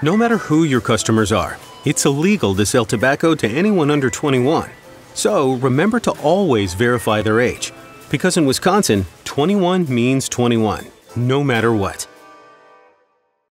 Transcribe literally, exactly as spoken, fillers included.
No matter who your customers are, it's illegal to sell tobacco to anyone under twenty-one. So remember to always verify their age, because in Wisconsin, twenty-one means twenty-one, no matter what.